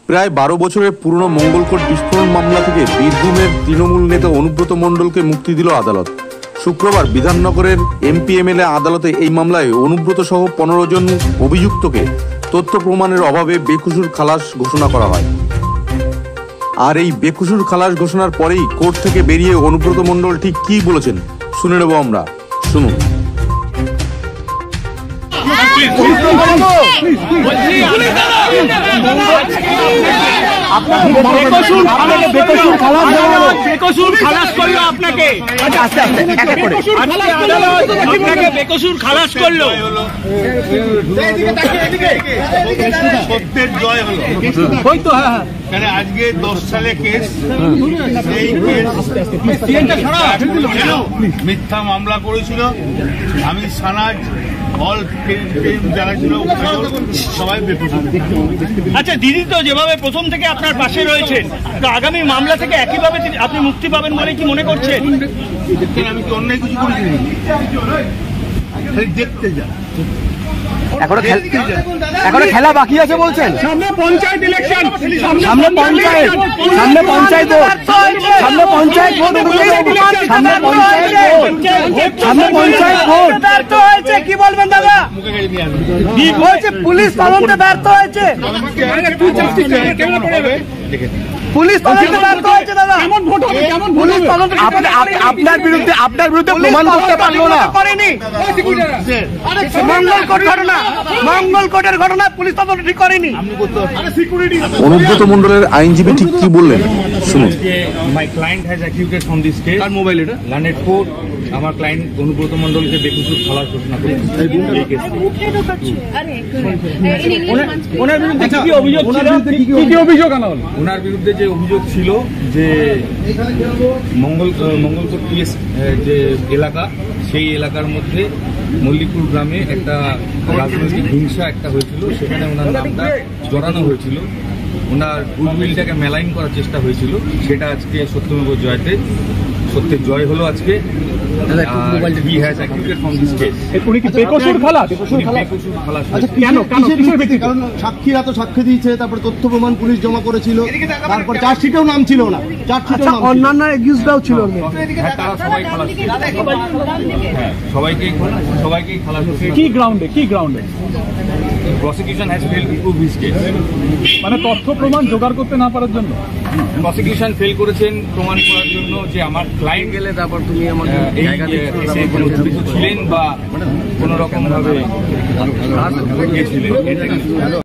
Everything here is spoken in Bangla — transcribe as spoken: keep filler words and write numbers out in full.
প্রায় বারো বছরের পুরনো মঙ্গলকোট বিস্ফোরণ মামলা থেকে বীরভূমের তৃণমূল নেতা অনুব্রত মণ্ডলকে মুক্তি দিল আদালত। শুক্রবার বিধাননগরের এমপি এমএলএ আদালতে এই মামলায় অনুব্রত সহ পনেরো জন অভিযুক্তকে তথ্য প্রমাণের অভাবে বেকসুর খালাস ঘোষণা করা হয়। আর এই বেকসুর খালাস ঘোষণার পরেই কোর্ট থেকে বেরিয়ে অনুব্রত মণ্ডল ঠিক কি বলেছেন শুনে নেব আমরা। শুনুন। বেকসুর খালাস করলো আপনাকে, বেকসুর খালাস করলো, সত্যের জয় হলো। হয়তো হ্যাঁ আজকে দশ সালে কেস, সেই কেস মিথ্যা মামলা করেছিল। আমি সানাজ অল যারা ছিল সবাই বেকসুর। আচ্ছা দিদি তো যেভাবে প্রথম থেকে আপনার পাশে রয়েছেন, আগামী মামলা থেকে একইভাবে আপনি মুক্তি পাবেন বলে কি মনে করছেন? আমি কি অন্যায় কিছু করেছি? দেখতে যা, এখনো এখনো খেলা বাকি আছে বলছেন। সামনে পঞ্চায়েত ইলেকশন, সামনে পঞ্চায়েত সামনে পঞ্চায়েত সামনে পঞ্চায়েত ভোট সামনে পঞ্চায়েত ভোট সামনে পঞ্চায়েত ভোট ব্যর্থ হয়েছে। কি বলবেন দাদা? বলছে পুলিশ তদন্তে ব্যর্থ হয়েছে, পুলিশ তদন্তে ব্যর্থ হয়েছে দাদা। কেমন ভোট হবে? কেমন পুলিশ তদন্ত আপনার বিরুদ্ধে আপনার বিরুদ্ধে প্রমাণ করতে পারলো না, করেনি। মঙ্গলকোট ঘটনা, মঙ্গলকোটের ঘটনা পুলিশ তদন্ত ঠিক করেনি। অনুব্রত মণ্ডলের আইনজীবী ঠিক কি বললেন শুনুন। My client has accused from this case. আর মোবাইল এটা লান্ডেড কোর্ট আমার ক্লায়েন্ট অনুব্রত মণ্ডলকে বেকসুর খালাস ঘোষণা করেছে এই কেস। ওনার বিরুদ্ধে কি অভিযোগ ছিল? কি কি অভিযোগ আনা হলো? ওনার বিরুদ্ধে যে অভিযোগ ছিল যে মঙ্গল মঙ্গলকোট পিএস যে এলাকা, সেই এলাকার মধ্যে মল্লিকপুর গ্রামে একটা রাজনৈতিক হিংসা একটা হয়েছিল, সেখানে ওনার নামটা জড়ানো হয়েছিল, ওনার গুডউইলটাকে মেলাইন করার চেষ্টা হয়েছিল। সেটা আজকে সত্যমেব জয়তে সত্যের জয় হলো আজকে। সাক্ষীরা তো সাক্ষ্য দিয়েছে, তারপর তথ্য প্রমাণ পুলিশ জমা করেছিল, তারপর চার্জশিটেও নাম ছিল না, চার্জশিটেও অন্যান্য এক্সকিউজটাও ছিল। সবাইকে সবাইকেই খালাস। কি গ্রাউন্ডে কি গ্রাউন্ডে prosecution has failed to prove his case. মানে তথ্য প্রমাণ জোগাড় করতে না পারার জন্য প্রসিকিউশন ফেল করেছেন প্রমাণ করার জন্য যে আমার ক্লায়েন্ট গেলে তারপর তুমি আমার ছিলেন বা কোন রকম ভাবে গিয়েছিলেন।